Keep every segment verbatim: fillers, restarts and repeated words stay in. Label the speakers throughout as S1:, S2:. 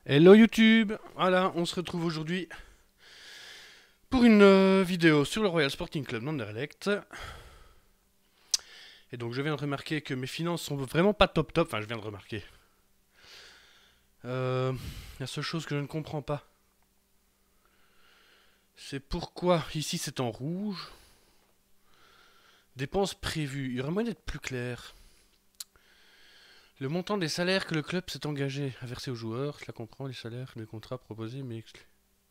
S1: Hello YouTube. Voilà, on se retrouve aujourd'hui pour une euh, vidéo sur le Royal Sporting Club d'Anderlecht. Et donc je viens de remarquer que mes finances sont vraiment pas top top. Enfin, je viens de remarquer. Euh, la seule chose que je ne comprends pas, c'est pourquoi ici c'est en rouge. Dépenses prévues. Il y aurait moyen d'être plus clair. Le montant des salaires que le club s'est engagé à verser aux joueurs, cela comprend les salaires, les contrats proposés mais exclus.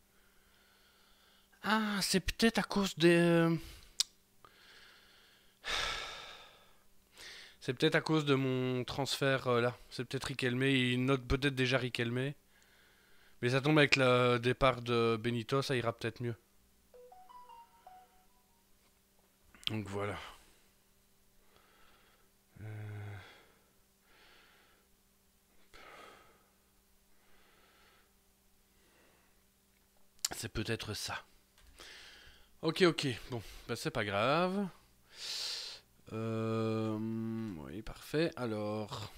S1: Ah, c'est peut-être à cause des... euh, C'est peut-être à cause de mon transfert euh, là. C'est peut-être Riquelme. Il note peut-être déjà Riquelme. Mais ça tombe avec le départ de Benito, ça ira peut-être mieux. Donc voilà. Euh, C'est peut-être ça. Ok, ok. Bon, bah c'est pas grave. Euh, Oui, parfait. Alors,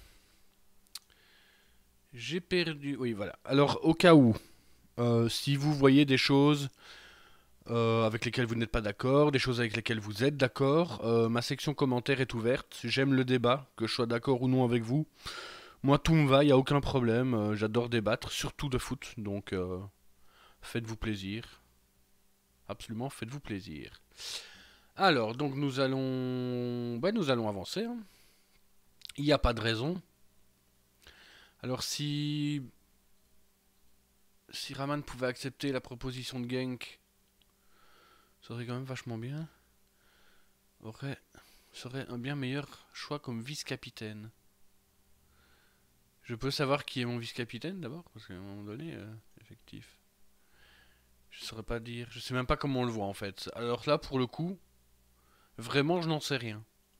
S1: j'ai perdu. Oui, voilà. Alors, au cas où, euh, si vous voyez des choses euh, avec lesquelles vous n'êtes pas d'accord, des choses avec lesquelles vous êtes d'accord, euh, ma section commentaires est ouverte. J'aime le débat, que je sois d'accord ou non avec vous. Moi, tout me va, il n'y a aucun problème. euh, J'adore débattre, surtout de foot. Donc, euh, faites-vous plaisir. Absolument, faites-vous plaisir. Alors, donc nous allons, bah, nous allons avancer, hein. Il n'y a pas de raison. Alors, si si Raman pouvait accepter la proposition de Genk, ça serait quand même vachement bien. Aurait serait un bien meilleur choix comme vice-capitaine. Je peux savoir qui est mon vice-capitaine d'abord, parce qu'à un moment donné, euh, effectif. Je saurais pas dire. Je sais même pas comment on le voit en fait. Alors là, pour le coup, vraiment, je n'en sais rien.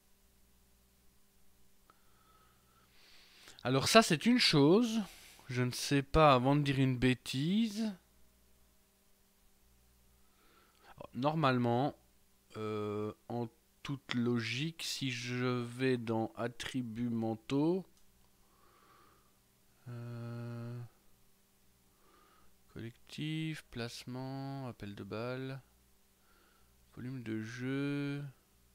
S1: Alors ça, c'est une chose. Je ne sais pas, avant de dire une bêtise. Normalement, euh, en toute logique, si je vais dans attributs mentaux, euh, collectif, placement, appel de balle, volume de jeu,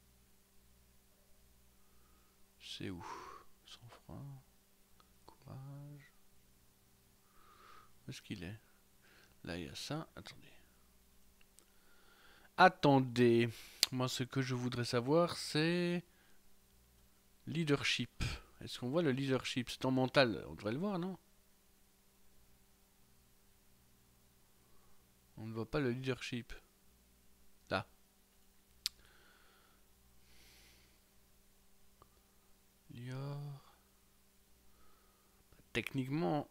S1: c'est où? Sang-froid, courage. Où est-ce qu'il est? Là, il y a ça. Attendez. Attendez. Moi, ce que je voudrais savoir, c'est leadership. Est-ce qu'on voit le leadership? C'est en mental. On devrait le voir, non? On ne voit pas le leadership. Là. Lior. Techniquement.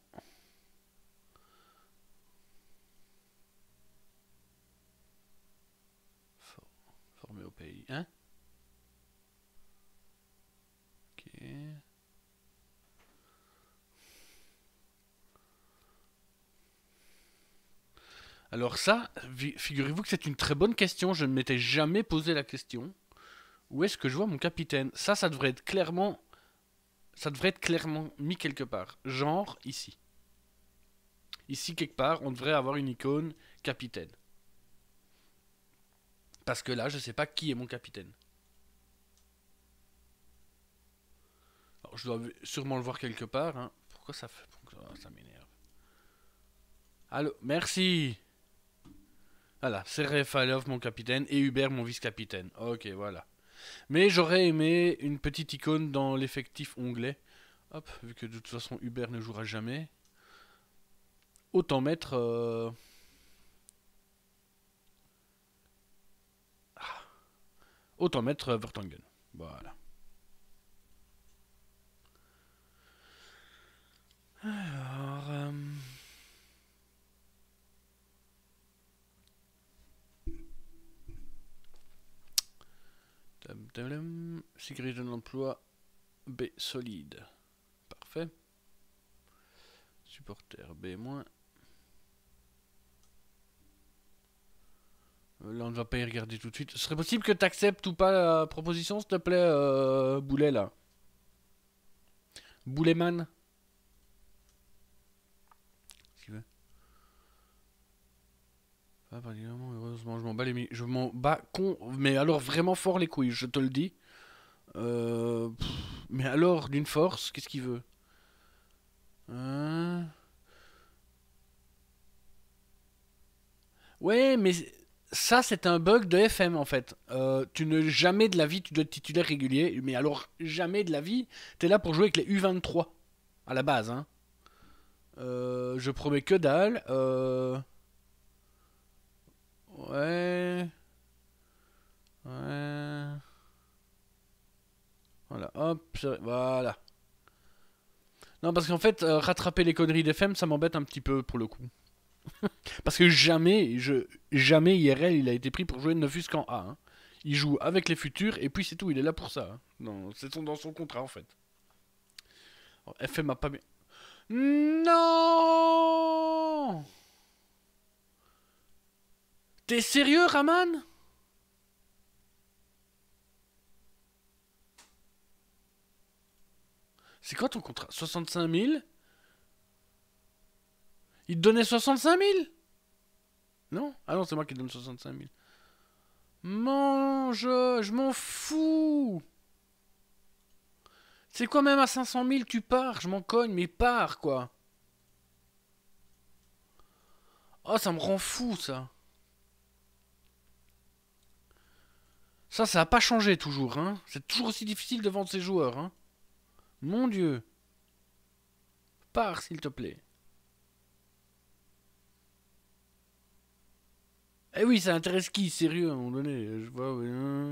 S1: For- Formé au pays. Hein? Ok. Alors ça, figurez-vous que c'est une très bonne question. Je ne m'étais jamais posé la question. Où est-ce que je vois mon capitaine? Ça, ça devrait être clairement... Ça devrait être clairement mis quelque part. Genre ici. Ici, quelque part, on devrait avoir une icône capitaine. Parce que là, je ne sais pas qui est mon capitaine. Alors, je dois sûrement le voir quelque part. Hein. Pourquoi ça fait... Ça m'énerve. Allô, merci. Voilà, c'est Refalov, mon capitaine, et Hubert, mon vice-capitaine. Ok, voilà. Mais j'aurais aimé une petite icône dans l'effectif onglet. Hop, vu que de toute façon Hubert ne jouera jamais. Autant mettre... Euh... Ah, autant mettre Vertonghen. Voilà. Alors... Euh... Sécurité de l'emploi B solide. Parfait. Supporter B-. Là, on ne va pas y regarder tout de suite. Ce serait possible que tu acceptes ou pas la proposition, s'il te plaît, euh, Boulet, là. Bouletman. Ah, bah, évidemment, heureusement, je m'en bats les mi- Je m'en bats con. Mais alors, vraiment fort les couilles, je te le dis. Euh, pff, mais alors, d'une force, qu'est-ce qu'il veut? Hein. Ouais, mais ça, c'est un bug de F M en fait. Euh, tu ne jamais de la vie, tu dois être titulaire régulier, mais alors jamais de la vie, t'es là pour jouer avec les U vingt-trois à la base. Hein. Euh, je promets que dalle. Euh, ouais, ouais. Voilà, hop, c'est- voilà. Non, parce qu'en fait, euh, rattraper les conneries d'F M, ça m'embête un petit peu pour le coup. Parce que jamais, je, jamais I R L, il a été pris pour jouer ne fût-ce qu'en A. Hein. Il joue avec les futurs et puis c'est tout, il est là pour ça. Hein. Non, c'est son, dans son contrat en fait. Alors, F M a pas bien. Non. T'es sérieux, Raman? C'est quoi ton contrat? soixante-cinq mille? Il te donnait soixante-cinq mille? Non? Ah non, c'est moi qui te donne soixante-cinq mille. Mange, je m'en fous. C'est quoi, même à cinq cent mille tu pars? Je m'en cogne, mais pars quoi. Oh, ça me rend fou ça. Ça, ça a pas changé toujours, hein. C'est toujours aussi difficile de vendre ses joueurs, hein. Mon dieu. Pars, s'il te plaît. Eh oui, ça intéresse qui, sérieux, à un moment donné. Je vois, ouais. Hein.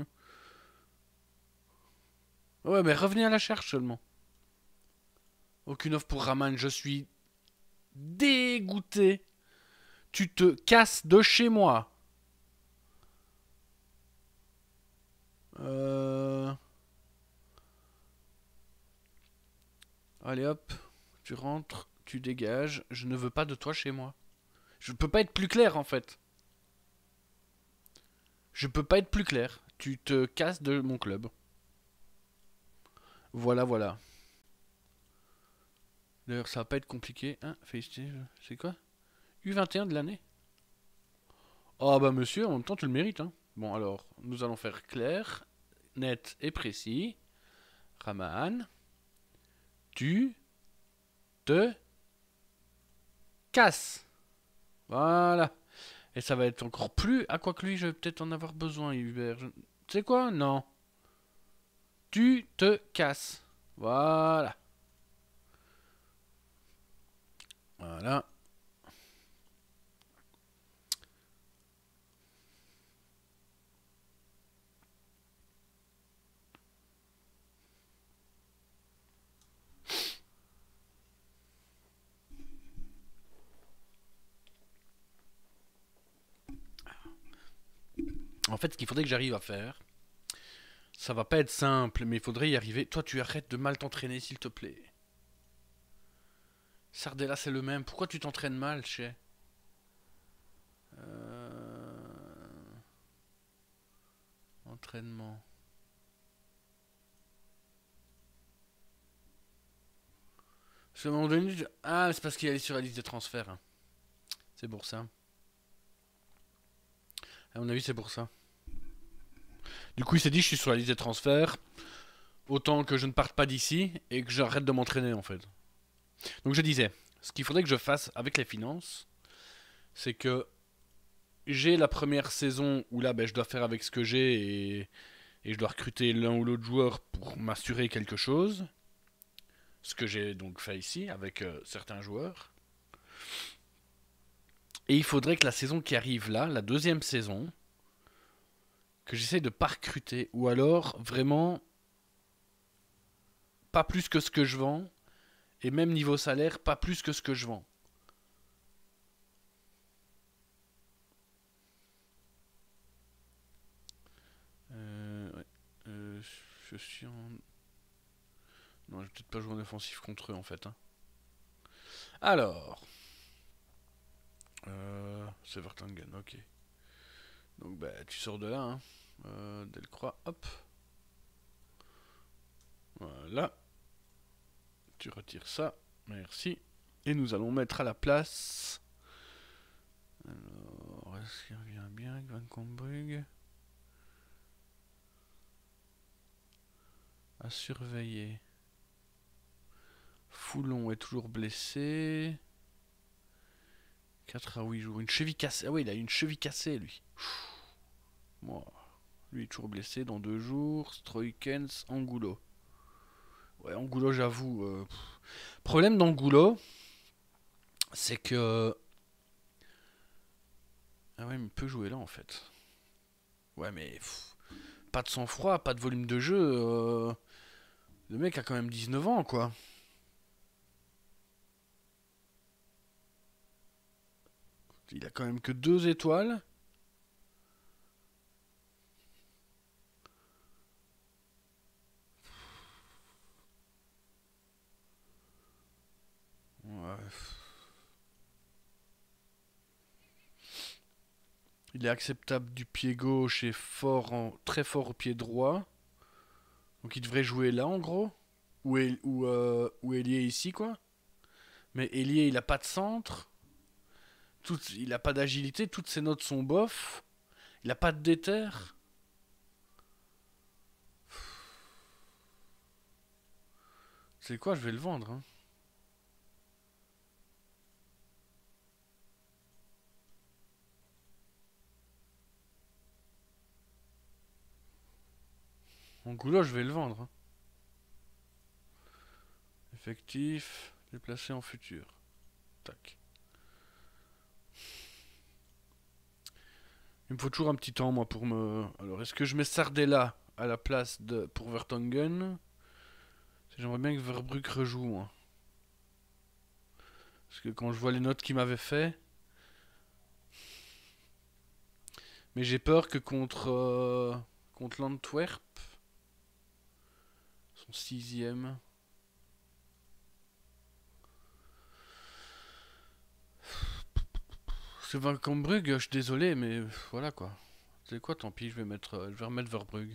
S1: Ouais, mais revenez à la charge seulement. Aucune offre pour Raman, je suis dégoûté. Tu te casses de chez moi. Euh... Allez hop, tu rentres, tu dégages. Je ne veux pas de toi chez moi. Je peux pas être plus clair en fait. Je peux pas être plus clair. Tu te casses de mon club. Voilà, voilà. D'ailleurs, ça va pas être compliqué. Hein, félicité, c'est quoi? U vingt et un de l'année. Oh bah monsieur, en même temps tu le mérites. Hein. Bon alors, nous allons faire clair, net et précis. Raman, tu te casses. Voilà. Et ça va être encore plus. À quoi que lui, je vais peut-être en avoir besoin, Hubert. Je... Tu sais quoi? Non. Tu te casses. Voilà. Voilà. En fait, ce qu'il faudrait que j'arrive à faire, ça va pas être simple, mais il faudrait y arriver. Toi, tu arrêtes de mal t'entraîner, s'il te plaît. Sardella, c'est le même. Pourquoi tu t'entraînes mal, chez euh... Entraînement. Parce qu'à un moment donné, je- ah, c'est parce qu'il est sur la liste des transferts. Hein. C'est pour ça. À mon avis, c'est pour ça. Du coup, il s'est dit, je suis sur la liste des transferts. Autant que je ne parte pas d'ici et que j'arrête de m'entraîner, en fait. Donc, je disais, ce qu'il faudrait que je fasse avec les finances, c'est que j'ai la première saison où là, ben, je dois faire avec ce que j'ai et, et je dois recruter l'un ou l'autre joueur pour m'assurer quelque chose. Ce que j'ai donc fait ici avec euh, certains joueurs. Et il faudrait que la saison qui arrive là, la deuxième saison, que j'essaie de pas recruter. Ou alors, vraiment, pas plus que ce que je vends. Et même niveau salaire, pas plus que ce que je vends. Euh, ouais. Euh, je suis en... Non, je vais peut-être pas jouer en offensif contre eux en fait. Hein. Alors... Euh, c'est Vertonghen, ok. Donc bah tu sors de là, hein. Euh, Delcroix, hop. Voilà. Tu retires ça, merci. Et nous allons mettre à la place... Alors, ce qui revient bien avec Van Combrug. À surveiller. Foulon est toujours blessé. quatre à huit jours. Une cheville cassée. Ah oui, il a une cheville cassée, lui. Bon. Lui est toujours blessé dans deux jours. Stroikens, Angulo. Ouais, Angulo, j'avoue. Euh, problème d'Angulo, c'est que... Ah ouais, mais il peut jouer là, en fait. Ouais, mais... Pff, pas de sang-froid, pas de volume de jeu. Euh... Le mec a quand même dix-neuf ans, quoi. Il a quand même que deux étoiles. Ouais. Il est acceptable du pied gauche et fort en, très fort au pied droit. Donc il devrait jouer là, en gros. Ou, El, ou, euh, ou Elie ici, quoi. Mais Elie, il a pas de centre. Tout, il a pas d'agilité. Toutes ses notes sont bof. Il a pas de déter. C'est quoi, je vais le vendre. Hein. Angulo, je vais le vendre. Hein. Effectif. Déplacé en futur. Tac. Il me faut toujours un petit temps, moi, pour me... Alors, est-ce que je mets Sardella à la place de... pour Vertonghen? J'aimerais bien que Verbrugge rejoue, moi. Parce que quand je vois les notes qu'il m'avait fait... Mais j'ai peur que contre... Euh... contre l'Antwerp... Son sixième... C'est Van Combrug, je suis désolé, mais voilà quoi. C'est quoi, tant pis, je vais mettre, je vais remettre Verbrugge.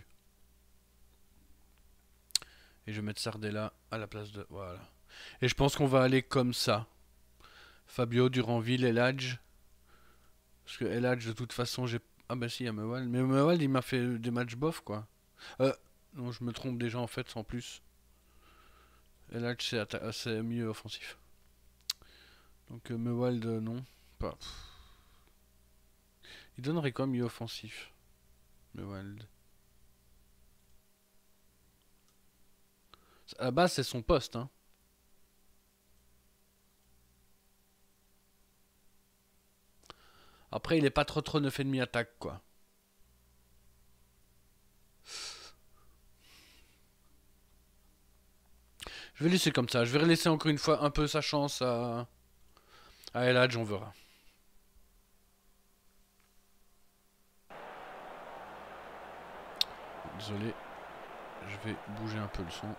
S1: Et je vais mettre Sardella à la place de... Voilà. Et je pense qu'on va aller comme ça. Fabio, Duranville, Eladj. Parce que Eladj, de toute façon, j'ai... Ah bah si, il y a Mewald. Mais Mewald, il m'a fait des matchs bof, quoi. Euh... Non, je me trompe déjà, en fait, sans plus. Eladj, c'est mieux offensif. Donc euh, Mewald, euh, non. Pas... Il donnerait quoi mieux offensif? Mewald. À la base, c'est son poste, hein. Après, il est pas trop trop neuf virgule cinq attaque, quoi. Je vais laisser comme ça. Je vais laisser encore une fois un peu sa chance à... à Eladj, on verra. Désolé. Je vais bouger un peu le son.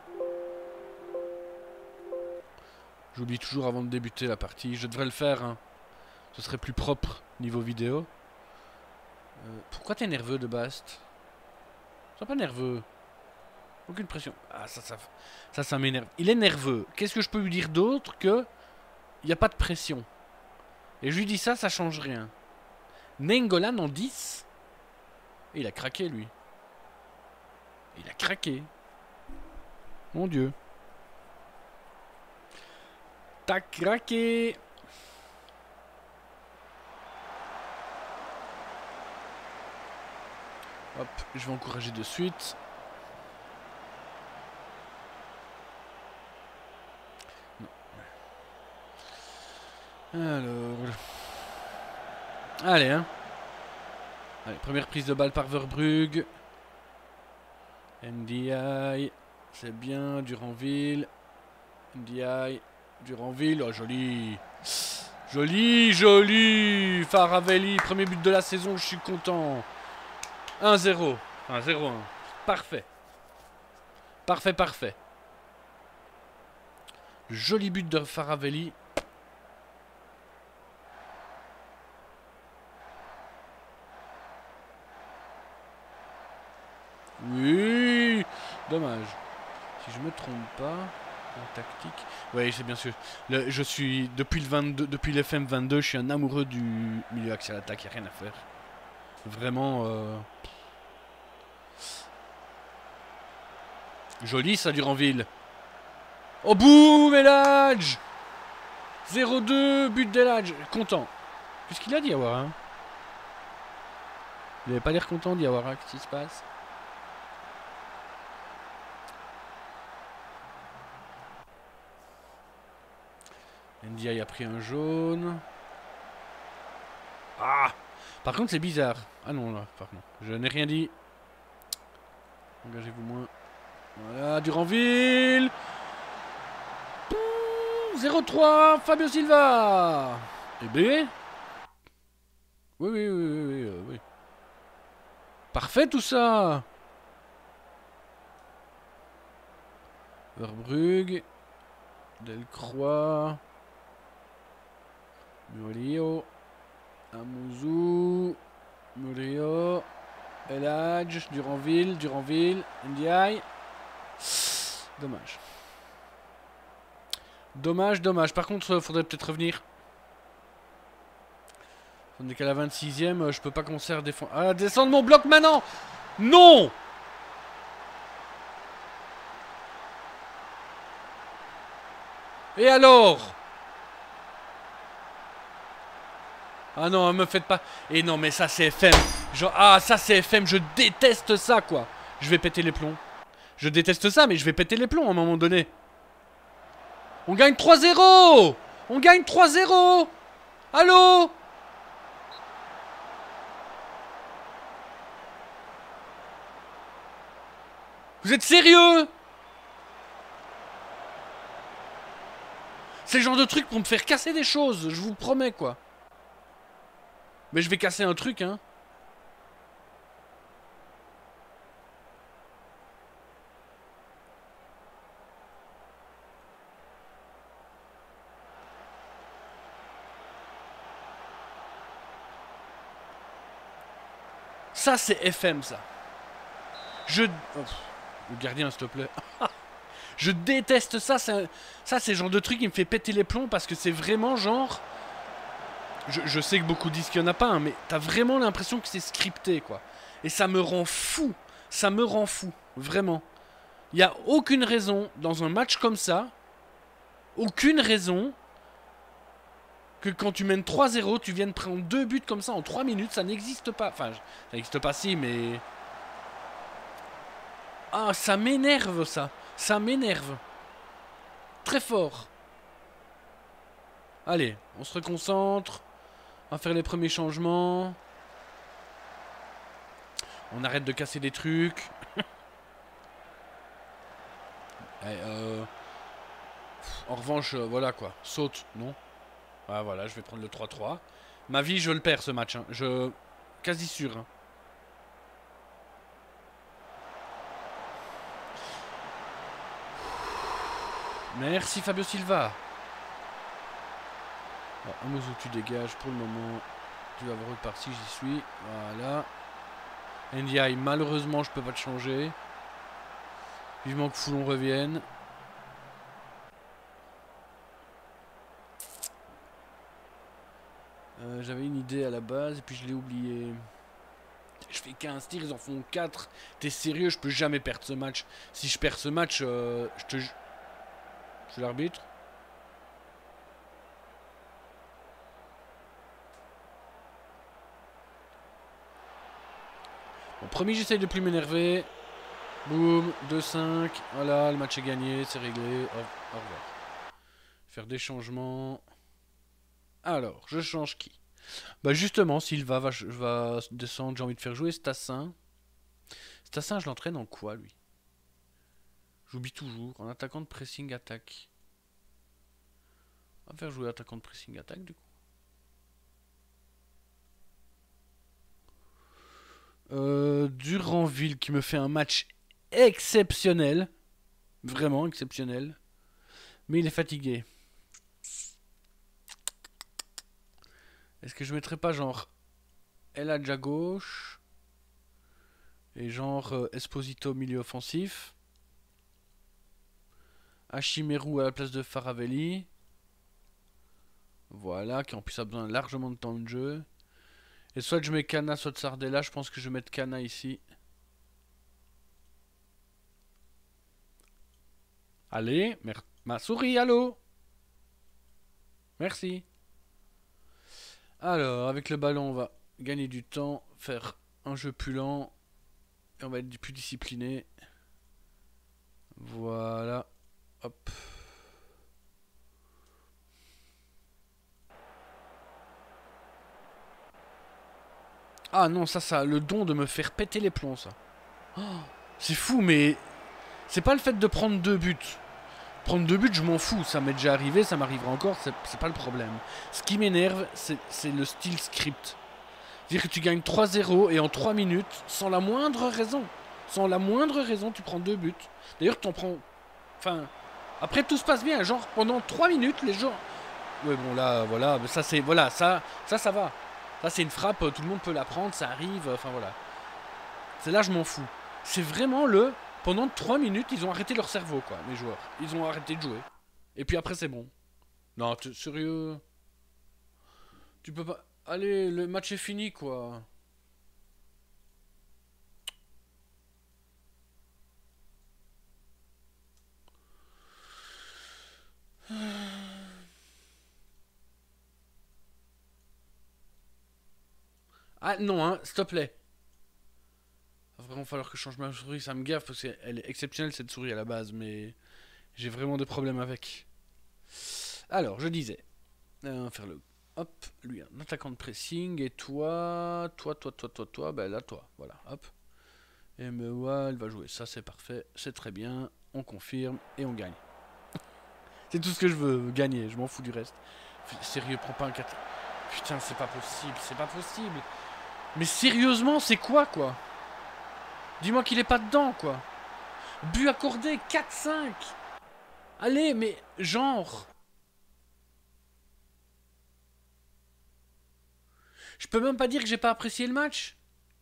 S1: J'oublie toujours avant de débuter la partie. Je devrais le faire, hein. Ce serait plus propre niveau vidéo. Euh, pourquoi t'es nerveux de Bast? Sois pas nerveux. Aucune pression. Ah, ça, ça, ça, ça m'énerve. Il est nerveux. Qu'est-ce que je peux lui dire d'autre que... Il n'y a pas de pression. Et je lui dis ça, ça change rien. Nainggolan en dix. Et il a craqué, lui. Il a craqué. Mon Dieu. T'as craqué. Hop, je vais encourager de suite. Alors... Allez, hein. Allez, première prise de balle par Verbrugge. N D I. C'est bien, Duranville. N D I. Duranville. Oh, joli. Joli, joli. Faravelli, premier but de la saison, je suis content. un zéro. un zéro un. Parfait. Parfait, parfait. Joli but de Faravelli. Oui. Dommage. Si je me trompe pas... La tactique. Oui, c'est bien sûr. Le, je suis depuis le vingt-deux, depuis l'F M vingt-deux, je suis un amoureux du milieu axial attaque. Y a rien à faire. Vraiment. Euh... Joli ça, Duranville. Oh boum, Eladj zéro deux, but d'Eladj. Content. Qu'est-ce qu'il a dit, Awara? Il avait pas l'air content d'y avoir, qu'est-ce qui se passe? N D I a pris un jaune. Ah! Par contre, c'est bizarre. Ah non, là, pardon. Je n'ai rien dit. Engagez-vous moins. Voilà, Duranville. zéro trois, Fabio Silva. Et B. Oui, oui, oui, oui, oui, euh, oui. Parfait tout ça. Verbrugge. Delcroix. Murillo. Amouzou. Murillo. Eladj. Duranville. Duranville. N D I. Dommage. Dommage, dommage. Par contre, il faudrait peut-être revenir. On est qu'à la vingt-sixième, je peux pas commencer à défendre. Ah, descendre mon bloc maintenant. Non. Et alors? Ah non, me faites pas. Et non, mais ça c'est F M. Genre, ah, ça c'est F M, je déteste ça, quoi. Je vais péter les plombs. Je déteste ça, mais je vais péter les plombs à un moment donné. On gagne trois zéro. On gagne trois zéro. Allô? Vous êtes sérieux? C'est le genre de truc pour me faire casser des choses, je vous promets, quoi. Mais je vais casser un truc, hein. Ça, c'est F M, ça. Je... Oh, le gardien, s'il te plaît. Je déteste ça. Un... Ça, c'est le genre de truc qui me fait péter les plombs parce que c'est vraiment genre... Je, je sais que beaucoup disent qu'il n'y en a pas, hein, mais t'as vraiment l'impression que c'est scripté, quoi. Et ça me rend fou. Ça me rend fou. Vraiment. Il n'y a aucune raison, dans un match comme ça, aucune raison que quand tu mènes trois zéro, tu viennes prendre deux buts comme ça en trois minutes. Ça n'existe pas. Enfin, ça n'existe pas si, mais... Ah, ça m'énerve, ça. Ça m'énerve. Très fort. Allez, on se reconcentre. On va faire les premiers changements. On arrête de casser des trucs. Allez, euh... En revanche, euh, voilà quoi. Saute, non? Ah voilà, je vais prendre le trois trois. Ma vie, je le perds ce match. Hein. Je... Quasi sûr. Hein. Merci Fabio Silva. Bon, Amouzou, tu dégages pour le moment. Tu vas voir reparti, j'y suis. Voilà. N D I, malheureusement, je peux pas te changer. Vivement que Foulon revienne. Euh, J'avais une idée à la base et puis je l'ai oublié. Je fais quinze tirs, ils en font quatre. T'es sérieux, je peux jamais perdre ce match. Si je perds ce match, euh, je te... Je suis l'arbitre. Bon, premier, j'essaye de plus m'énerver. Boum, deux cinq. Voilà, le match est gagné, c'est réglé. Au, au revoir. Faire des changements. Alors, je change qui? Bah justement, Silva va, va descendre, j'ai envie de faire jouer Stassin. Stassin, je l'entraîne en quoi, lui? J'oublie toujours. En attaquant de pressing attaque. On va faire jouer attaquant de pressing attaque, du coup. Euh, Duranville qui me fait un match exceptionnel. Vraiment exceptionnel. Mais il est fatigué. Est-ce que je mettrais pas genre Eladj à gauche et genre euh, Esposito milieu offensif Hashimeru à la place de Faravelli. Voilà, qui en plus a besoin largement de temps de jeu. Et soit je mets Kana, soit Sardella. Je pense que je vais mettre Kana ici. Allez, ma souris, allô. Merci. Alors, avec le ballon, on va gagner du temps, faire un jeu plus lent. Et on va être plus discipliné. Voilà. Hop. Ah non, ça, ça a le don de me faire péter les plombs, ça. Oh, c'est fou, mais c'est pas le fait de prendre deux buts. Prendre deux buts, je m'en fous. Ça m'est déjà arrivé, ça m'arrivera encore, c'est pas le problème. Ce qui m'énerve, c'est le style script. C'est-à-dire que tu gagnes trois zéro et en trois minutes, sans la moindre raison. Sans la moindre raison, tu prends deux buts. D'ailleurs, tu en prends... Enfin... Après, tout se passe bien. Genre, pendant trois minutes, les gens... Ouais, bon, là, voilà. Mais ça, c'est... Voilà, ça, ça, ça va. Ça, c'est une frappe. Tout le monde peut la prendre. Ça arrive. Enfin, voilà. C'est là, je m'en fous. C'est vraiment le... Pendant trois minutes, ils ont arrêté leur cerveau, quoi, les joueurs. Ils ont arrêté de jouer. Et puis après, c'est bon. Non, sérieux? Tu peux pas... Allez, le match est fini, quoi. Ah non, hein, s'il te plaît. Il va vraiment falloir que je change ma souris, ça me gaffe parce qu'elle est exceptionnelle cette souris à la base, mais j'ai vraiment des problèmes avec. Alors, je disais, euh, faire le... Hop, lui, un attaquant de pressing, et toi, toi, toi, toi, toi, toi, ben là, toi, voilà, hop. Et Mewa, elle va jouer, ça c'est parfait, c'est très bien, on confirme, et on gagne. C'est tout ce que je veux, gagner, je m'en fous du reste. Sérieux, prends pas un quatre... Putain, c'est pas possible, c'est pas possible. Mais sérieusement, c'est quoi, quoi? Dis-moi qu'il est pas dedans, quoi. But accordé, quatre cinq. Allez, mais genre... Je peux même pas dire que j'ai pas apprécié le match.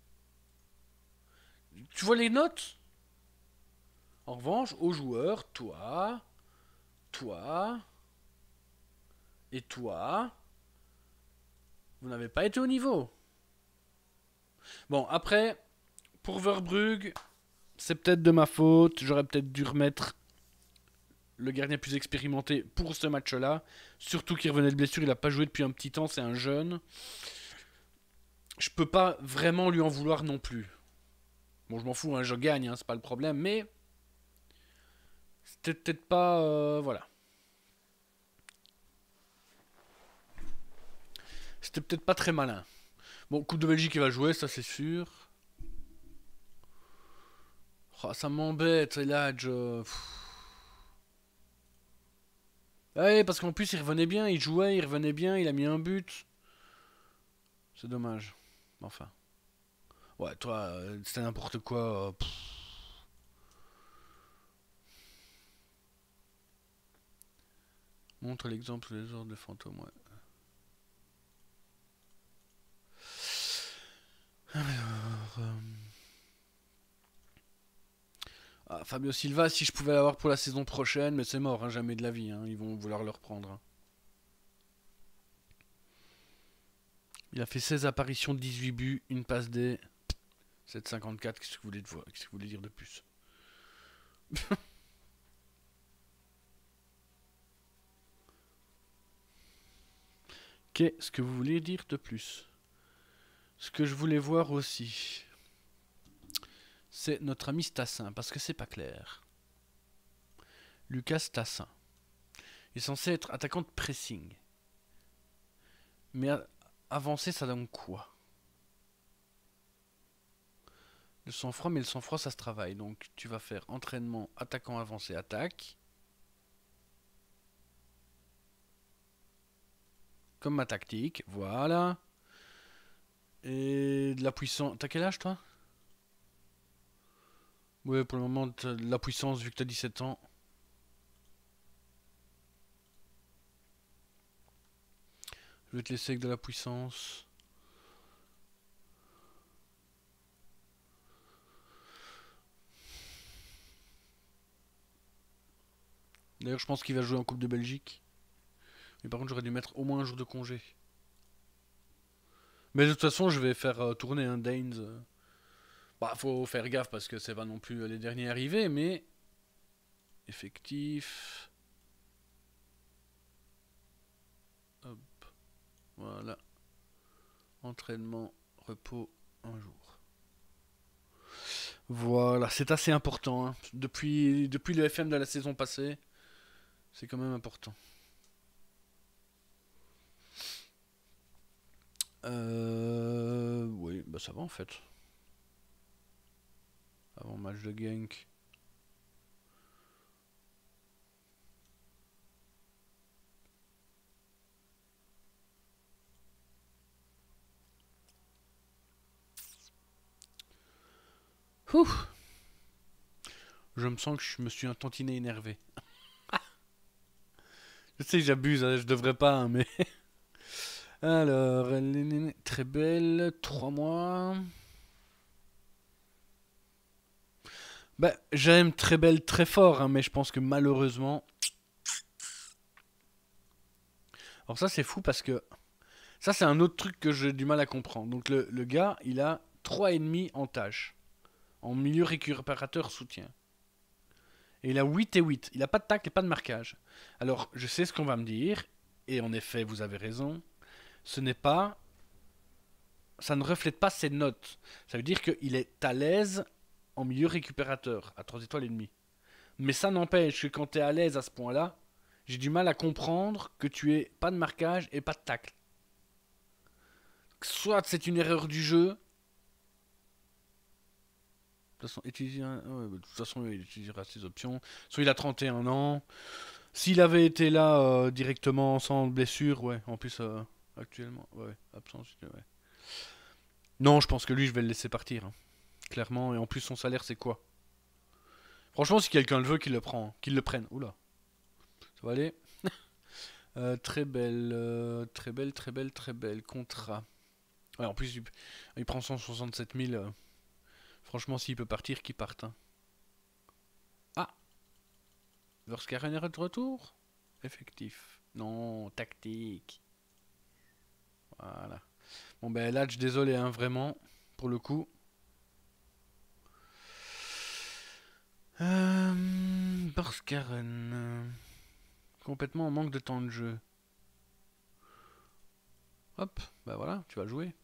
S1: Tu vois les notes? En revanche, aux joueurs, toi, toi, et toi, vous n'avez pas été au niveau. Bon, après, pour Verbrugge, c'est peut-être de ma faute. J'aurais peut-être dû remettre le gardien plus expérimenté pour ce match-là. Surtout qu'il revenait de blessure, il n'a pas joué depuis un petit temps, c'est un jeune. Je peux pas vraiment lui en vouloir non plus. Bon, je m'en fous, hein, je gagne, hein, c'est pas le problème, mais c'était peut-être pas... Euh, voilà. C'était peut-être pas très malin. Bon, Coupe de Belgique, il va jouer, ça c'est sûr. Oh, ça m'embête, là, je... Ouais, parce qu'en plus, il revenait bien, il jouait, il revenait bien, il a mis un but. C'est dommage. Enfin. Ouais, toi, c'était n'importe quoi. Euh, Montre l'exemple des ordres de fantômes, ouais. Alors... Euh... Ah, Fabio Silva, si je pouvais l'avoir pour la saison prochaine, mais c'est mort, hein, jamais de la vie. Hein, ils vont vouloir le reprendre. Hein. Il a fait seize apparitions, dix-huit buts, une passe D. sept virgule cinquante-quatre, qu'est-ce que vous voulez, qu'est-ce que vous voulez dire de plus? Qu'est-ce que vous voulez dire de plus? Ce que je voulais voir aussi, c'est notre ami Stassin, parce que c'est pas clair. Lucas Stassin. Il est censé être attaquant de pressing. Mais avancer, ça donne quoi? Le sang-froid, mais le sang-froid, ça se travaille. Donc, tu vas faire entraînement, attaquant, avancé, attaque. Comme ma tactique, voilà. Et de la puissance. T'as quel âge, toi? Ouais, pour le moment, de la puissance, vu que t'as dix-sept ans. Je vais te laisser avec de la puissance. D'ailleurs, je pense qu'il va jouer en Coupe de Belgique. Mais par contre, j'aurais dû mettre au moins un jour de congé. Mais de toute façon, je vais faire euh, tourner un Danes. euh. Bah, faut faire gaffe parce que c'est pas non plus les derniers arrivés, mais effectif. Hop, voilà. Entraînement, repos, un jour. Voilà, c'est assez important. Hein. Depuis, depuis le F M de la saison passée, c'est quand même important. Euh... Oui, bah ça va en fait. Avant match de Genk. Ouh. Je me sens que je me suis un tantinet énervé. Je sais que j'abuse, hein, je devrais pas, hein, mais... Alors, très belle, trois mois. Bah, j'aime très belle, très fort, hein, mais je pense que malheureusement... Alors ça, c'est fou parce que... Ça, c'est un autre truc que j'ai du mal à comprendre. Donc le, le gars, il a trois virgule cinq en tâche. En milieu récupérateur soutien. Et il a huit et huit. Il n'a pas de tacle et pas de marquage. Alors, je sais ce qu'on va me dire. Et en effet, vous avez raison. Ce n'est pas... Ça ne reflète pas ses notes. Ça veut dire qu'il est à l'aise en milieu récupérateur, à trois étoiles et demie. Mais ça n'empêche que quand tu es à l'aise à ce point-là, j'ai du mal à comprendre que tu aies pas de marquage et pas de tacle. Soit c'est une erreur du jeu. De toute façon, utiliser un... ouais, de toute façon, il utilisera ses options. Soit il a trente et un ans. S'il avait été là euh, directement sans blessure, ouais. En plus, euh, actuellement, ouais, absence, ouais. Non, je pense que lui, je vais le laisser partir. Hein. Clairement. Et en plus, son salaire, c'est quoi? Franchement, si quelqu'un le veut, qu'il le prend. Hein. Qu'il le prenne. Oula. Ça va aller. euh, Très belle. Euh, très belle, très belle, très belle. Contrat. Ouais, en plus, il, il prend cent soixante-sept mille. Euh, franchement, s'il peut partir, qu'il parte. Hein. Ah, Verskaren est de retour. Effectif. Non, tactique. Voilà. Bon, ben là, je suis désolé, hein, vraiment. Pour le coup. Euh, Verskaren. euh, Complètement en manque de temps de jeu. Hop, bah voilà, tu vas jouer.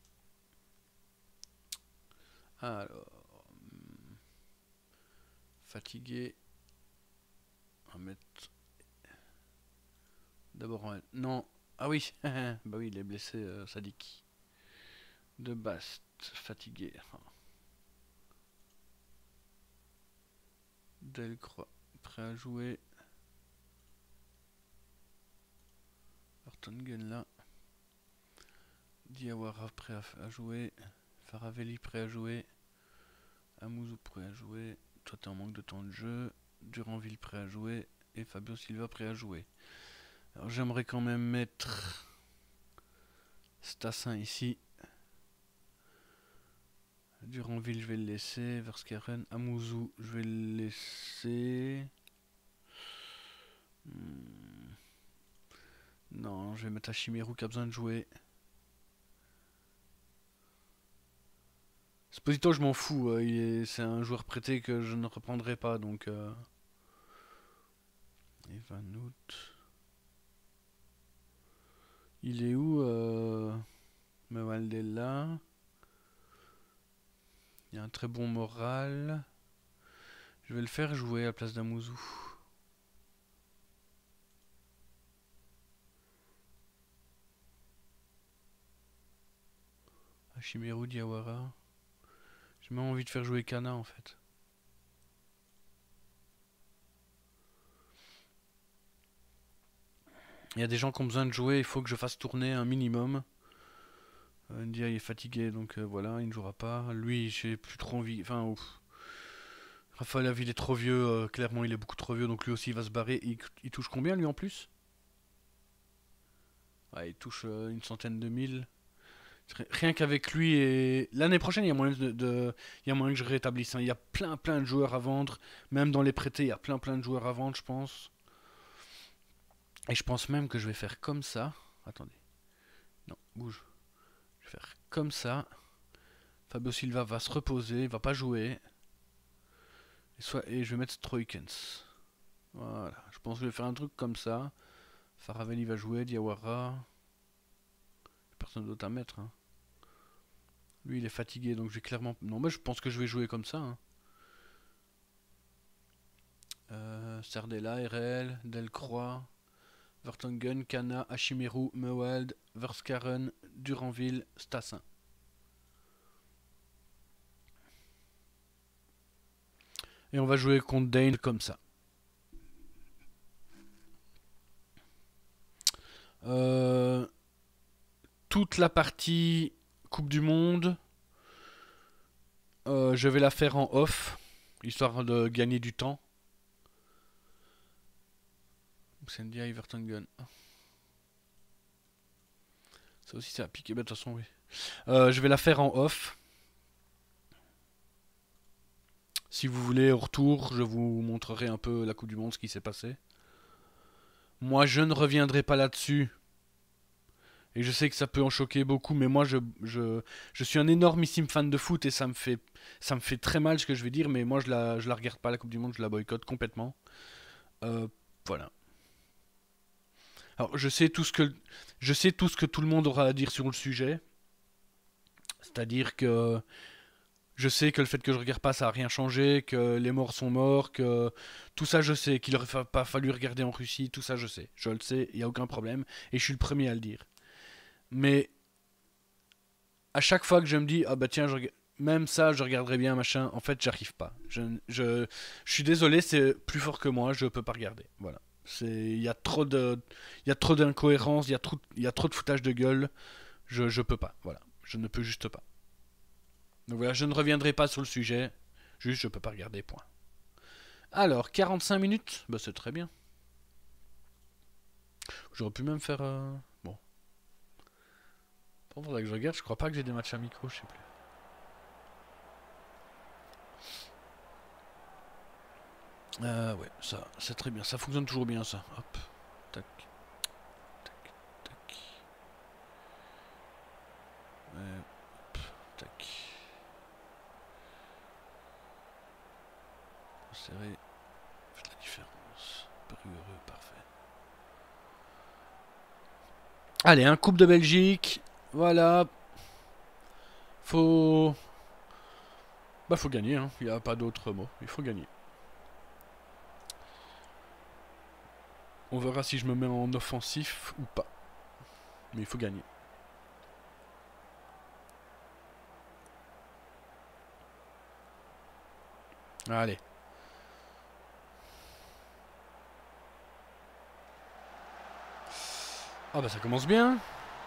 S1: Alors, hum, fatigué. On va mettre. D'abord, on va... non. Ah oui, bah oui, il est blessé, euh, Sadik. De Bast, fatigué. Delcroix, prêt à jouer. Ortongen là. Diawara prêt à, à jouer. Faravelli prêt à jouer. Amouzou prêt à jouer. Toi t'es en manque de temps de jeu. Duranville prêt à jouer. Et Fabio Silva prêt à jouer. Alors j'aimerais quand même mettre Stassin ici. Duranville je vais le laisser. Verskaren. Amouzou je vais le laisser. Hmm. Non, je vais mettre Hachimérou qui a besoin de jouer. Sposito, je m'en fous. Euh, c'est un joueur prêté que je ne reprendrai pas. Donc. Euh... Evanout. Il est où euh... Mewaldela. Il y a un très bon moral. Je vais le faire jouer à la place d'Amouzou. Hachimérou, Diawara. J'ai même envie de faire jouer Kana en fait. Il y a des gens qui ont besoin de jouer, il faut que je fasse tourner un minimum. Euh, Ndia il est fatigué donc euh, voilà, il ne jouera pas. Lui j'ai plus trop envie. Enfin ouf. Raphaël Laville est trop vieux, euh, clairement il est beaucoup trop vieux donc lui aussi il va se barrer. Il, il touche combien lui en plus? Ouais, il touche euh, une centaine de mille. Rien qu'avec lui et l'année prochaine il y a moyen de, de il y a moyen que je rétablisse. Hein. Il y a plein plein de joueurs à vendre, même dans les prêtés il y a plein plein de joueurs à vendre je pense. Et je pense même que je vais faire comme ça. Attendez. Non, bouge. Je vais faire comme ça. Fabio Silva va se reposer, il va pas jouer. Et, soit, et je vais mettre Stroikens. Voilà. Je pense que je vais faire un truc comme ça. Faravelli va jouer, Diawara. Personne d'autre à mettre. Hein. Lui il est fatigué donc je vais clairement... Non mais je pense que je vais jouer comme ça. Hein. Euh, Sardella, R L, Delcroix, Vertonghen, Kana, Hashimiru, Mewald, Verskaren, Duranville, Stassin. Et on va jouer contre Dane comme ça. Euh, toute la partie Coupe du Monde, euh, je vais la faire en off, histoire de gagner du temps. Sendia, Vertonghen. Ça aussi, ça a piqué. Bah, de toute façon, oui. Euh, je vais la faire en off. Si vous voulez, au retour, je vous montrerai un peu la Coupe du Monde, ce qui s'est passé. Moi, je ne reviendrai pas là-dessus. Et je sais que ça peut en choquer beaucoup, mais moi, je, je, je suis un énormissime fan de foot et ça me fait, ça me fait très mal ce que je vais dire, mais moi, je la, je la regarde pas, la Coupe du Monde, je la boycotte complètement. Euh, voilà. Alors, je sais tout ce que, je sais tout ce que tout le monde aura à dire sur le sujet. C'est-à-dire que je sais que le fait que je regarde pas, ça a rien changé, que les morts sont morts, que tout ça, je sais, qu'il aurait pas fallu regarder en Russie, tout ça, je sais. Je le sais, il n'y a aucun problème, et je suis le premier à le dire. Mais à chaque fois que je me dis, ah bah tiens, je reg... même ça, je regarderai bien, machin, en fait, j'arrive pas. Je, je, je suis désolé, c'est plus fort que moi, je peux pas regarder. Voilà. Il y a trop de, il y a trop d'incohérences, il y a trop, il y a trop de foutage de gueule. Je, je peux pas. Voilà. Je ne peux juste pas. Donc voilà, je ne reviendrai pas sur le sujet. Juste, je peux pas regarder, point. Alors, quarante-cinq minutes, bah c'est très bien. J'aurais pu même faire... Euh... Bon. Faudrait que je regarde, je crois pas que j'ai des matchs amicaux, je sais plus. Euh, ouais, ça, c'est très bien. Ça fonctionne toujours bien, ça. Hop. Tac. Tac. Tac. Euh, hop. Tac. Serré. Faites la différence. Paru heureux, parfait. Allez, un Coupe de Belgique. Voilà. Faut... Bah faut gagner, hein. Il n'y a pas d'autre mot. Il faut gagner. On verra si je me mets en offensif ou pas. Mais il faut gagner. Allez. Ah bah ça commence bien.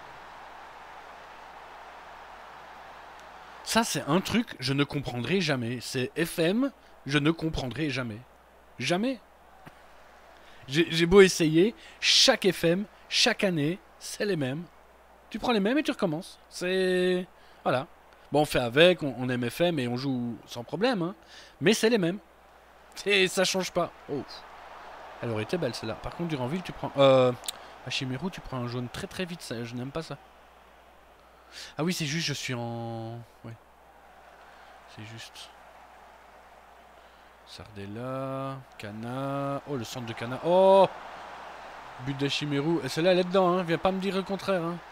S1: Ça c'est un truc je ne comprendrai jamais. C'est F M, je ne comprendrai jamais. Jamais. J'ai beau essayer, chaque F M, chaque année, c'est les mêmes. Tu prends les mêmes et tu recommences. C'est... Voilà. Bon, on fait avec, on, on aime F M et on joue sans problème. Hein. Mais c'est les mêmes. Et ça change pas. Oh. Elle aurait été belle celle-là. Par contre, Duranville, tu prends... Euh... Hashimiru, tu prends un jaune très très vite. Ça, je n'aime pas ça. Ah oui, c'est juste, je suis en... Ouais. C'est juste... Sardella, Kana... Oh, le centre de Kana. Oh, but d'Hashimiru. Et celle-là, elle est dedans, hein. Viens pas me dire le contraire, hein.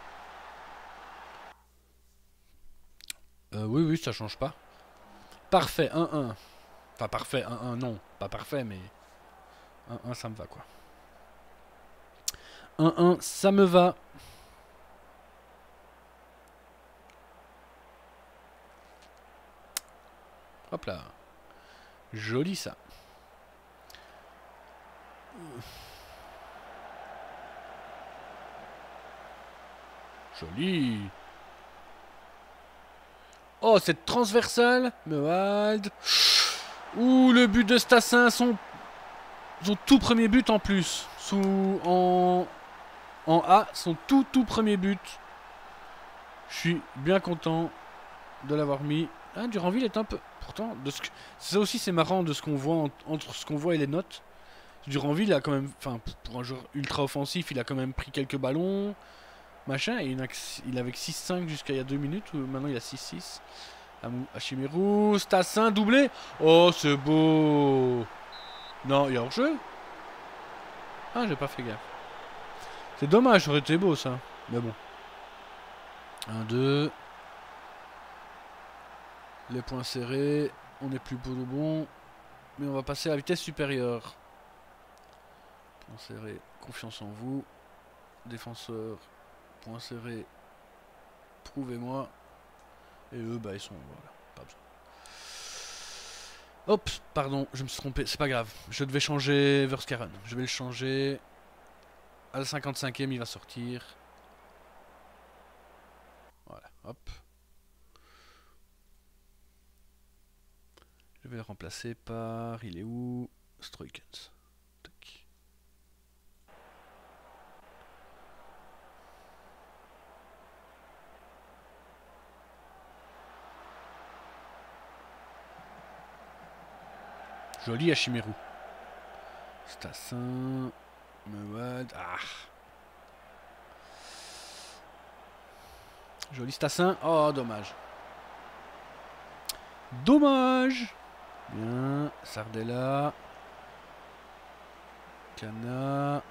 S1: Euh, oui, oui, ça change pas. Parfait, un un. Enfin, parfait, un un, non. Pas parfait, mais... un un, ça me va, quoi. un un, ça me va. Hop là. Joli, ça. Joli. Oh, cette transversale. Mewald. Ouh, le but de Stassin, son, son tout premier but en plus. Sous, en, en A, son tout tout premier but. Je suis bien content de l'avoir mis. Ah, Duranville est un peu... Pourtant, de ce que... ça aussi c'est marrant de ce qu'on voit en... entre ce qu'on voit et les notes. Duranville, il a quand même, enfin, pour un joueur ultra offensif, il a quand même pris quelques ballons, machin, et il, a, il avait six cinq jusqu'à il y a deux minutes, ou maintenant il a six six. Hachimérou, Stassin, doublé. Oh, c'est beau. Non, il y a hors-jeu. Ah, j'ai pas fait gaffe. C'est dommage, ça aurait été beau ça. Mais bon. un deux. Les points serrés. On n'est plus pour le bon. Mais on va passer à la vitesse supérieure. Points serrés. Confiance en vous. Défenseur. Points serrés. Prouvez-moi. Et eux, bah ils sont... Voilà. Pas besoin. Hop, pardon, je me suis trompé. C'est pas grave. Je devais changer Verskaren. Je vais le changer. À la cinquante-cinquième, il va sortir. Voilà, hop. Je vais le remplacer par... Il est où? Stroikens. Tac. Joli Hachimérou. Stassin. Mewad. Ah. Joli Stassin. Oh, dommage. Dommage. Bien. Sardella. Cana.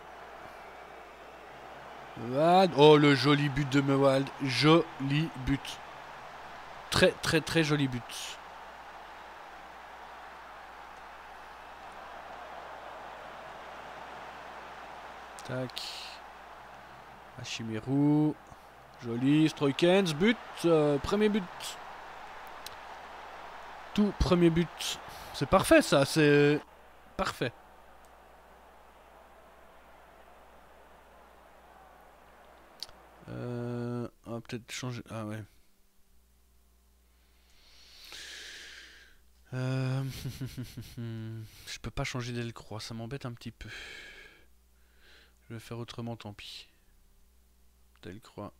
S1: Mewad. Oh, le joli but de Mewad. Joli but. Très, très, très joli but. Tac. Hachimérou. Joli. Stroikens. But. Euh, premier but. Tout premier but. C'est parfait ça. C'est parfait. Euh, on va peut-être changer. Ah ouais. Euh... Je peux pas changer Delcroix. Ça m'embête un petit peu. Je vais faire autrement, tant pis. Delcroix.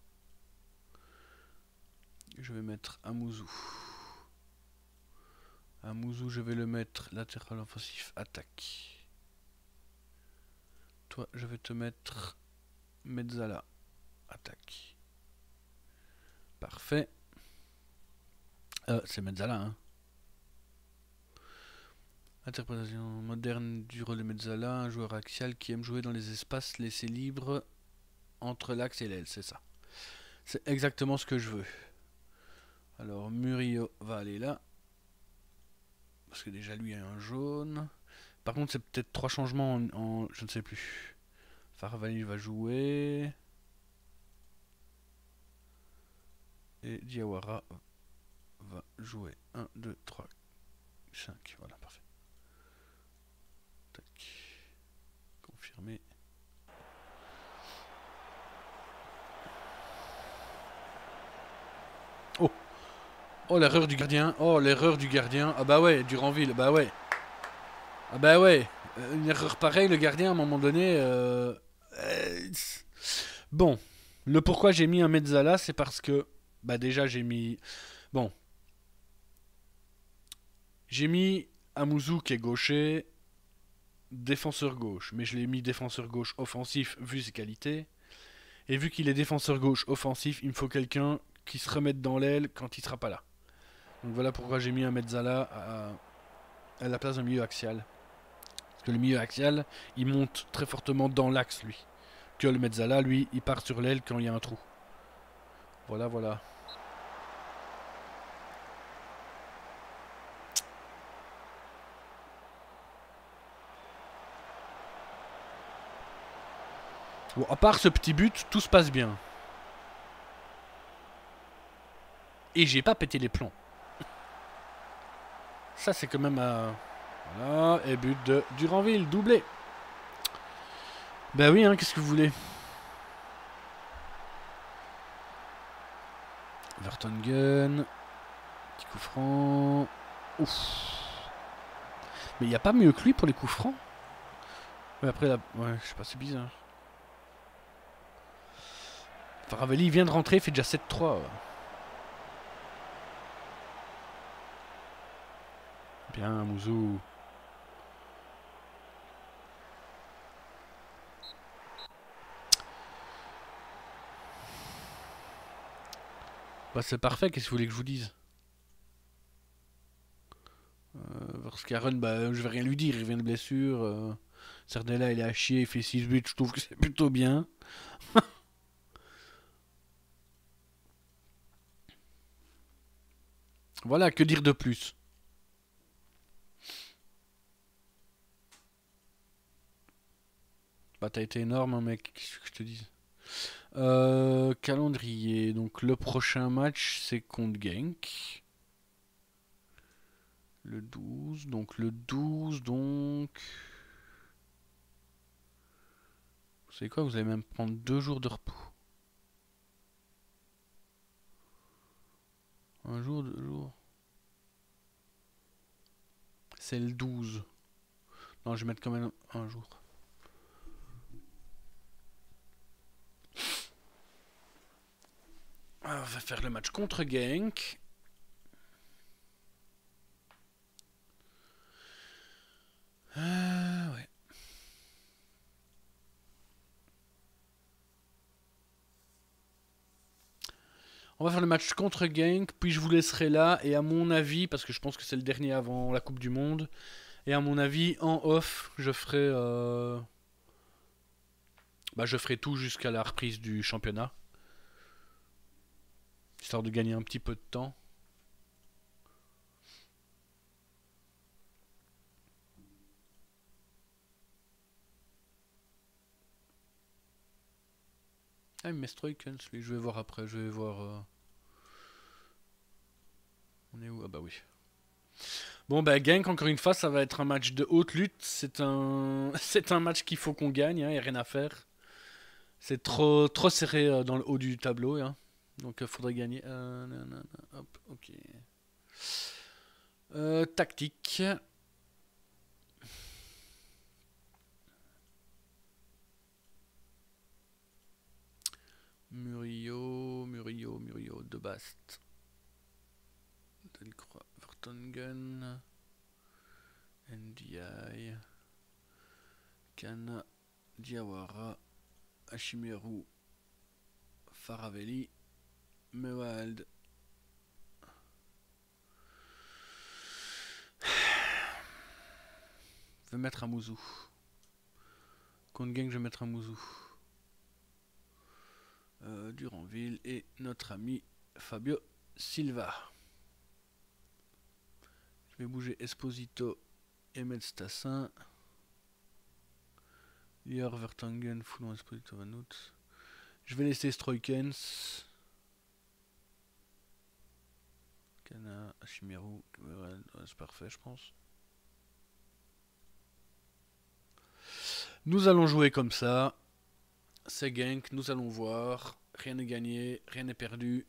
S1: Je vais mettre Amouzou. Amouzou, je vais le mettre latéral offensif attaque. Toi, je vais te mettre Mezzala attaque. Parfait. Euh, c'est Mezzala, hein. Interprétation moderne du rôle de Mezzala, un joueur axial qui aime jouer dans les espaces laissés libres entre l'axe et l'aile, c'est ça. C'est exactement ce que je veux. Alors Murillo va aller là. Parce que déjà lui a un jaune. Par contre c'est peut-être trois changements en, en... Je ne sais plus. Farvani va jouer. Et Diawara va jouer. un, deux, trois, cinq. Voilà, parfait. Tac. Confirmé. Oh! Oh, l'erreur du gardien. Oh, l'erreur du gardien. Ah bah ouais, Duranville. Bah ouais. Ah bah ouais. Une erreur pareille, le gardien, à un moment donné... Euh... Euh... Bon. Le pourquoi j'ai mis un Mezzala, c'est parce que... Bah déjà, j'ai mis... Bon. J'ai mis Amouzou qui est gaucher. Défenseur gauche. Mais je l'ai mis défenseur gauche offensif vu ses qualités. Et vu qu'il est défenseur gauche offensif, il me faut quelqu'un qui se remette dans l'aile quand il sera pas là. Donc voilà pourquoi j'ai mis un Mezzala à, à la place d'un milieu axial. Parce que le milieu axial, il monte très fortement dans l'axe, lui. Que le Mezzala, lui, il part sur l'aile quand il y a un trou. Voilà, voilà. Bon, à part ce petit but, tout se passe bien. Et j'ai pas pété les plombs. Ça, c'est quand même... Euh... Voilà, et but de Duranville, doublé. Ben oui, hein, qu'est-ce que vous voulez? Vertonghen. Petit coup franc. Ouf. Mais il n'y a pas mieux que lui pour les coups francs. Mais après, la... ouais, je sais pas, c'est bizarre. Faravelli vient de rentrer, il fait déjà sept trois. Bien, Mouzou. Bah c'est parfait, qu'est-ce que vous voulez que je vous dise? euh, Parce qu'Aaron, bah je vais rien lui dire, il revient de blessure. Euh... Sardella il est à chier, il fait six buts, je trouve que c'est plutôt bien. Voilà, que dire de plus? Bah t'as été énorme hein, mec, qu'est-ce que je te dis? Euh, calendrier, donc le prochain match c'est contre Genk. Le douze, donc le douze, donc... Vous savez quoi, vous allez même prendre deux jours de repos. Un jour, deux jours. C'est le douze. Non, je vais mettre quand même un jour. Alors, on va faire le match contre Genk. Euh, ouais. On va faire le match contre Genk, puis je vous laisserai là. Et à mon avis, parce que je pense que c'est le dernier avant la Coupe du Monde, et à mon avis, en off, je ferai, euh... bah, je ferai tout jusqu'à la reprise du championnat. Histoire de gagner un petit peu de temps. Ah, il me met Stroikens, lui. Je vais voir après. Je vais voir... Euh... On est où? Ah bah oui. Bon bah Genk, encore une fois, ça va être un match de haute lutte. C'est un, c'est un match qu'il faut qu'on gagne, il hein, n'y a rien à faire. C'est trop, trop serré euh, dans le haut du tableau, hein. Donc il euh, faudrait gagner. Euh, nanana, hop, ok. Euh, tactique. Murillo, Murillo, Murillo, De Bast. Delcroix, Vertonghen. N D I. Kana, Diawara. Ashimeru. Faravelli. Mewald. Je vais mettre un Mouzou. Contre Genk, je vais mettre un Mouzou. Euh, Duranville et notre ami Fabio Silva. Je vais bouger Esposito et mettre Stassin. Lior, Vertonghen, Foulon, Esposito, Vanout. Je vais laisser Stroikens. Kana, Ashimeru, c'est parfait je pense. Nous allons jouer comme ça. C'est Genk, nous allons voir. Rien n'est gagné, rien n'est perdu.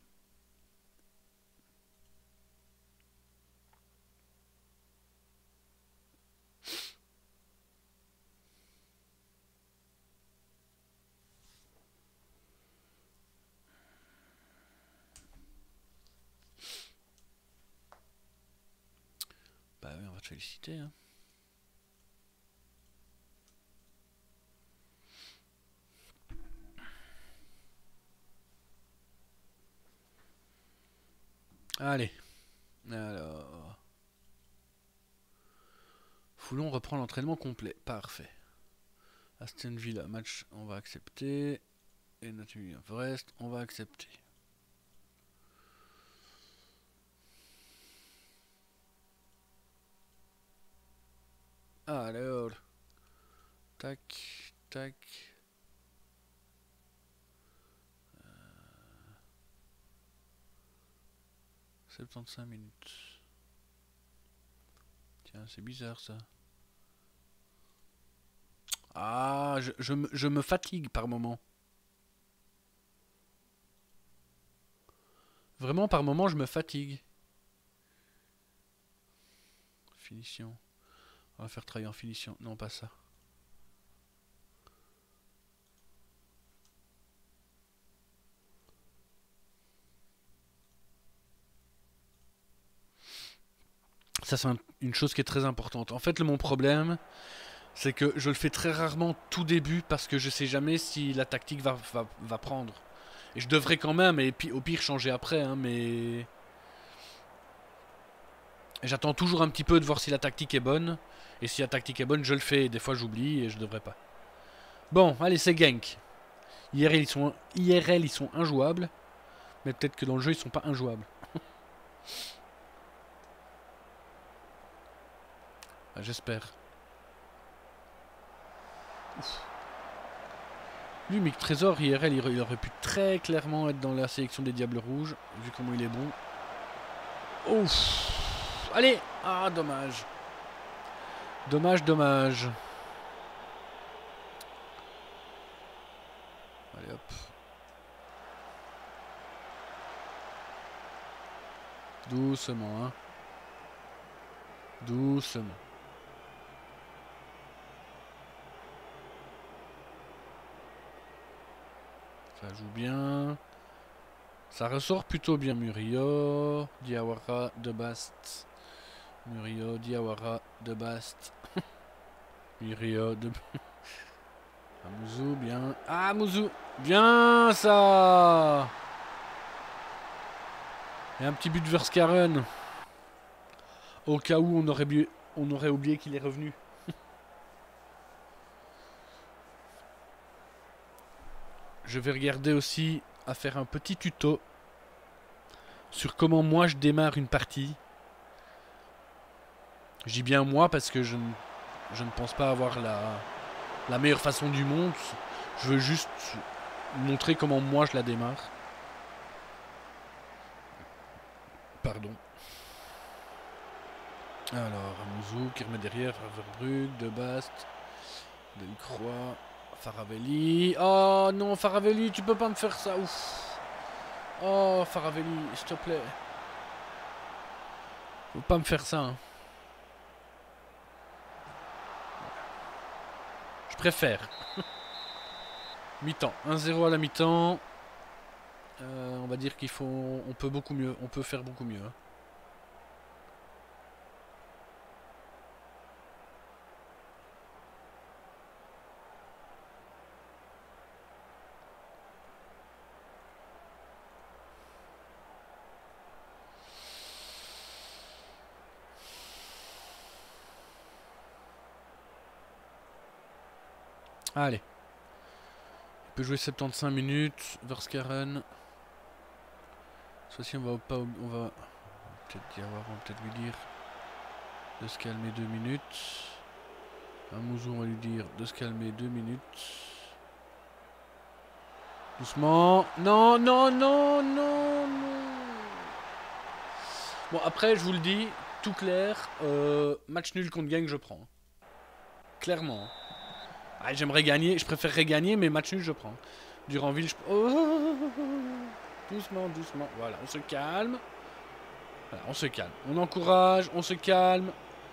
S1: Bah oui, on va te féliciter. Hein. Allez. Alors. Foulon reprend l'entraînement complet. Parfait. Aston Villa, match, on va accepter. Et Nottingham Forest, on va accepter. Alors. Tac, tac. Euh, soixante-quinze minutes. Tiens, c'est bizarre ça. Ah, je, je, me, je me fatigue par moment. Vraiment, par moment, je me fatigue. Finition. On va faire travailler en finition. Non, pas ça. Ça, c'est un, une chose qui est très importante. En fait, le, mon problème, c'est que je le fais très rarement tout début parce que je sais jamais si la tactique va, va, va prendre. Et je devrais quand même, et puis au pire changer après, hein, mais... J'attends toujours un petit peu de voir si la tactique est bonne. Et si la tactique est bonne, je le fais. Et des fois j'oublie et je devrais pas. Bon, allez, c'est Genk. I R L, ils sont, I R L, ils sont injouables. Mais peut-être que dans le jeu, ils sont pas injouables. Ah, j'espère. Lui, Mick Trésor, I R L, il aurait pu très clairement être dans la sélection des Diables Rouges, vu comment il est bon. Ouf. Allez. Ah, dommage. Dommage, dommage. Allez, hop. Doucement, hein. Doucement. Ça joue bien. Ça ressort plutôt bien. Murillo, Diawara, De Bast. Murillo, Diawara, De Bast. Murillo, De... Amouzou, bien. Ah, Amouzou. Bien, ça. Et un petit but de Verskaren. Au cas où on aurait, on aurait oublié qu'il est revenu. Je vais regarder aussi à faire un petit tuto sur comment moi je démarre une partie. Je dis bien moi parce que je ne, je ne pense pas avoir la, la meilleure façon du monde. Je veux juste montrer comment moi je la démarre. Pardon. Alors, Amouzou qui remet derrière, Verbrugge, De Bast, Delcroix, Faravelli. Oh non, Faravelli, tu peux pas me faire ça. Ouf. Oh, Faravelli, s'il te plaît. Faut pas me faire ça. Hein. Je préfère. Mi-temps. un zéro à la mi-temps. Euh, on va dire qu'il faut... On peut beaucoup mieux. On peut faire beaucoup mieux. Hein. Allez. Il peut jouer soixante-quinze minutes. Verskaren. Soit on va pas... On va peut-être dire... On va peut-être lui dire... De se calmer deux minutes. Amouzou, on va lui dire de se calmer deux minutes. Doucement. Non, non, non, non, non. Bon, après, je vous le dis, tout clair. Euh, match nul contre Genk, je prends. Clairement. Ah, j'aimerais gagner, je préférerais gagner, mais match nul, je prends. Duranville, je... Oh, doucement, doucement. Voilà, on se calme. Voilà, on se calme. On encourage, on se calme.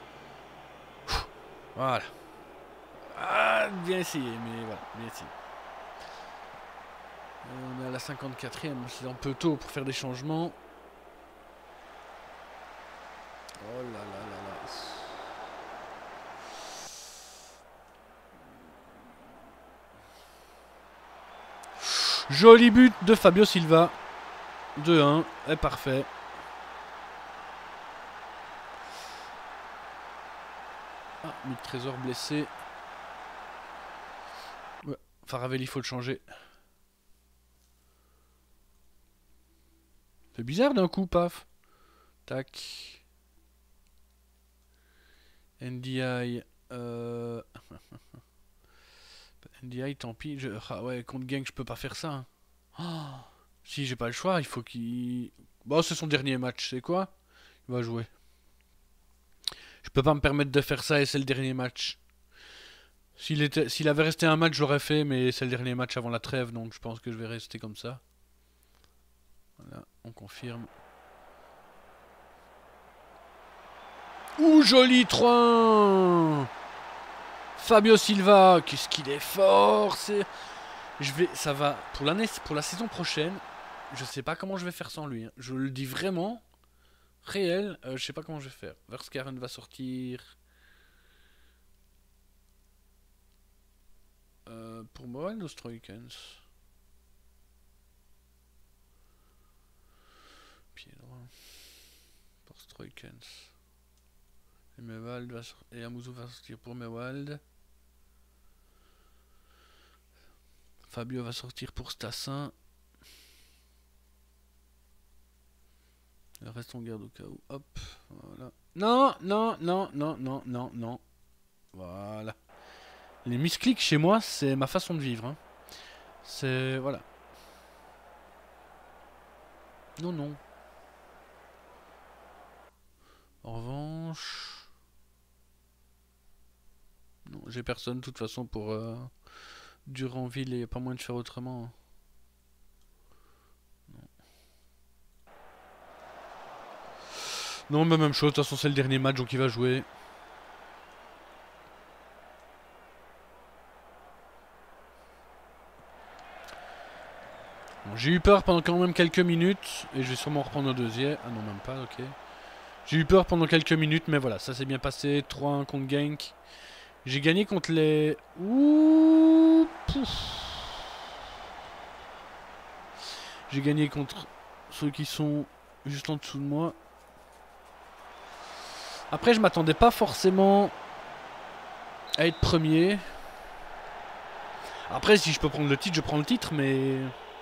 S1: Voilà. Ah, bien essayé, mais voilà, bien essayé. On est à la cinquante-quatrième, c'est un peu tôt pour faire des changements. Oh là là là là. Joli but de Fabio Silva. deux un, est parfait. Ah, Mick Trésor blessé. Ouais, Faravelli, il faut le changer. C'est bizarre d'un coup, paf. Tac. N D I. Euh... N D I, tant pis. Je... Ah ouais, contre Genk, je peux pas faire ça. Hein. Oh, si, j'ai pas le choix, il faut qu'il... Bon, c'est son dernier match, c'est quoi? Il va jouer. Je peux pas me permettre de faire ça et c'est le dernier match. S'il était... S'il avait resté un match, j'aurais fait, mais c'est le dernier match avant la trêve, donc je pense que je vais rester comme ça. Voilà, on confirme. Ouh, joli trois un. Fabio Silva, qu'est-ce qu'il est fort. C'est... Je vais... Ça va... Pour l'année... Pour la saison prochaine, je sais pas comment je vais faire sans lui. Hein. Je le dis vraiment... Réel, euh, je sais pas comment je vais faire. Verskaren va sortir... Euh, pour moi, nos Stroikens. Stroikens. Et Mewald va sor- et Amuzu va sortir pour Mewald. Fabio va sortir pour Stassin. Le reste on garde au cas où. Hop, voilà. Non, non, non, non, non, non, non. Voilà. Les misclics chez moi, c'est ma façon de vivre. Hein. C'est... Voilà. Non, non. En revanche... Non, j'ai personne de toute façon pour... Euh, Duranville et pas moyen de faire autrement. Non, non mais même chose, de toute façon c'est le dernier match donc il va jouer. Bon, j'ai eu peur pendant quand même quelques minutes et je vais sûrement reprendre au deuxième. Ah non même pas, ok. J'ai eu peur pendant quelques minutes mais voilà, ça s'est bien passé. trois un contre Genk. J'ai gagné contre les... Ouh, pouf. J'ai gagné contre ceux qui sont juste en dessous de moi. Après, je m'attendais pas forcément à être premier. Après, si je peux prendre le titre, je prends le titre, mais...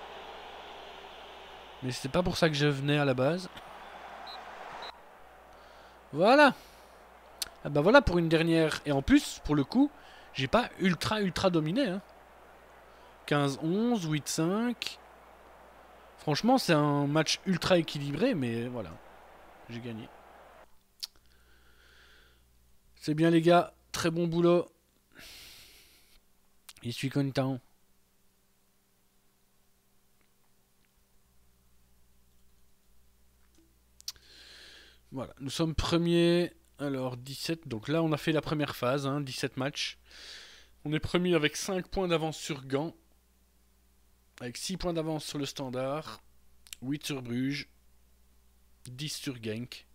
S1: Mais c'est pas pour ça que je venais à la base. Voilà. Ah bah voilà pour une dernière. Et en plus, pour le coup, j'ai pas ultra ultra dominé. Hein. quinze onze, huit cinq... Franchement, c'est un match ultra équilibré, mais voilà. J'ai gagné. C'est bien les gars, très bon boulot. Je suis content. Voilà, nous sommes premiers. Alors dix-sept, donc là on a fait la première phase, hein, dix-sept matchs. On est premier avec cinq points d'avance sur Gand. Avec six points d'avance sur le Standard. huit sur Bruges. dix sur Genk.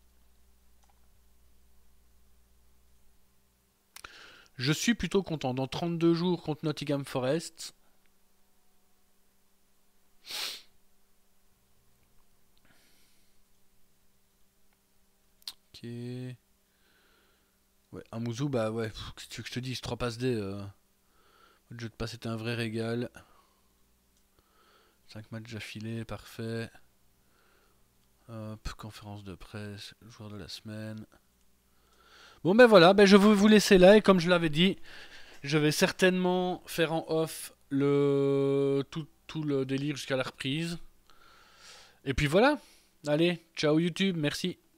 S1: Je suis plutôt content. Dans trente-deux jours contre Nottingham Forest. Ok. Ouais, Amuzu, bah ouais, qu'est-ce que tu veux que je te dise, trois passes D. Euh, le jeu de passe était un vrai régal. cinq matchs affilés, parfait. Hop, conférence de presse, joueur de la semaine. Bon ben voilà, ben je vais vous laisser là et comme je l'avais dit, je vais certainement faire en off le tout, tout le délire jusqu'à la reprise. Et puis voilà, allez, ciao YouTube, merci.